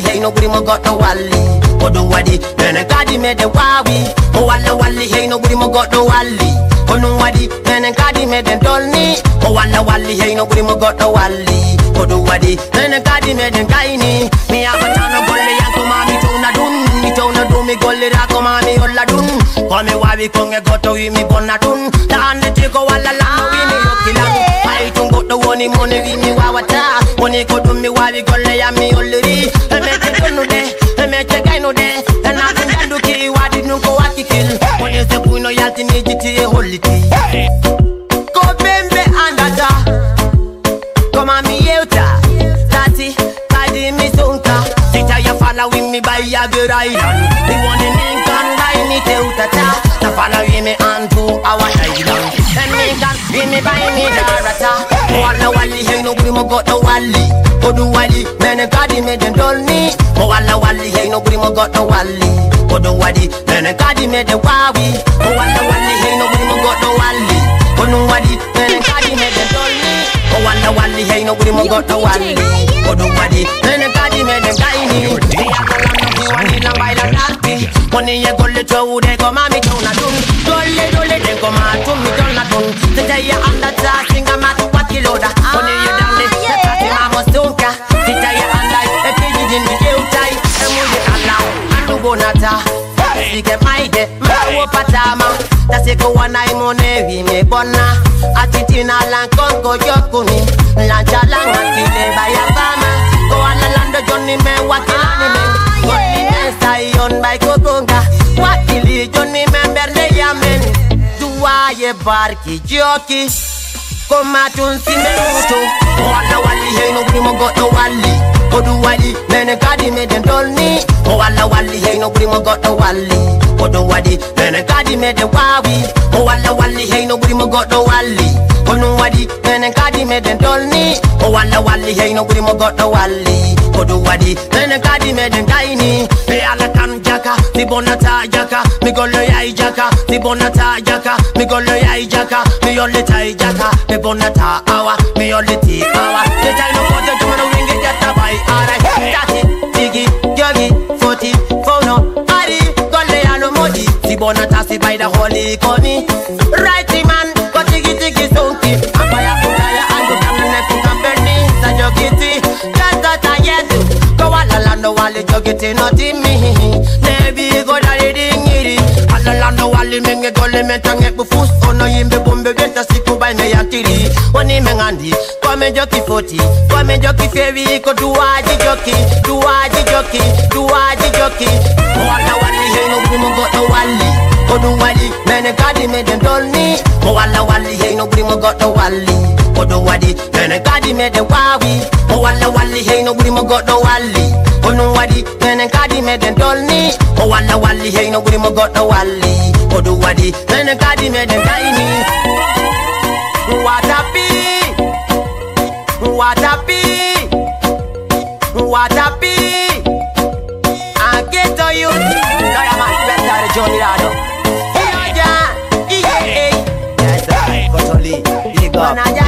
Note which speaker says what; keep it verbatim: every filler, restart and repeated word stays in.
Speaker 1: hey nobody mo got no wali. Odu wadi, nene kadi me de wawi. O walla wali, hey nobody mo got no wali. Onu wadi, nene kadi me de dolni. O walla wali, hey nobody mo got no wali. Odu wadi, nene kadi me de kaini. Mi abatana golle yanko mami tona dun. Mi tona dun mi golle rako mami olla dun. Kome wawi konge goto wi mi bonna dun. La ande tiko walla lama wi mi yokilang. Mai tungo to woni mone wi mi wawata. Mone ko dun mi wawi golle ya mi olleri. Emete konu de, emete kaino de. Ena kundandu ki wadi nunko waki kill. Mone se puno yalti mi jiti e holiti. Ko bembe andata. Koma mi yeuta. Tati, kadi mi sunka. Tita ya follow with me by ya good island. Me want the link and buy me teutata. Na follow with me on to our island. And me can be me buy me darata. Walla wali hey nobody mo got no wali. Odu wali, mene kadi me den dolni. Mo walla wali hey nobody mo got no wali. Odu wali, mene kadi me den wawi. Mo walla wali hey nobody mo got no wali. Odu wali, mene kadi me den dolni. Mo walla wali hey nobody mo got no wali. Odu wali, mene kadi me den kaini. Money ye golle to de ko mami tona dun. Golle golle de ko ma to mi tona dun. Today ya anda ta singa ma to what kiloda. Money ye dale te tati ma mo sunka. Today ya anda e piji din mi eu tai. E mu ye ala andu bonata. Sige maide ma wo patama. Ta se ko wana I mone vi me bona. Atitina lan kongo yokuni. Lan chalanga kile baya fama. Ko ala lando Johnny me wakilani me. Sayon by Kokonga, Wakili Johnny member le yamen. Duaye barki joki, komatun simenuto. Walla wali hey nobody mo got no wali. Odu wali, nene kadi me den dolni. O walla wali hey nobody mo got no wali. Odu wali, nene kadi me den wawi. O walla wali hey nobody mo got no wali. Onu wali, nene kadi me den dolni. O walla wali hey nobody mo got no wali. Odu wali, nene kadi me den kaini. Me ala kan jaka, mi bonata jaka, mi golo yai jaka, mi bonata jaka, mi golo yai jaka, mi only tai jaka, mi bonata awa, mi only ti awa. The time of the tomorrow ring it just by alright. Tati, tigi, yogi, forty, fono, ari, golo yalo modi. Si bonata si by the holy koni. Righty man, go tigi tigi sonki. Apaya kutaya andu kamne kukamberni. Sa jokiti, kata tayetu. Kawala lando wale jokiti noti mi. Nebi go dali dingiri. Ala lando wale menge gole mentange bufus. Ono yimbe bombe venta siku by me yakiri. Wani mengandi, kwa me joki forty. Kwa me joki fevi ko duwaji joki. Duwaji joki, duwaji joki. Wala wali hey no brimo go no wali. Odu wali, mene kadi me den dolni. Wala wali hey no brimo go no wali. Odu wali, mene kadi me den wawi. Wala wali hey no brimo go no wali. Onu wadi, mene kadi me den dolni. O walla wali hey no buri mo godo wali. Odu wadi, mene kadi me den kaini. Watapi, watapi, watapi. I get to you. Lawyer man, better Johnny Rado. Yeah, yeah, yeah. Yes, sir. Kotoli, Liga.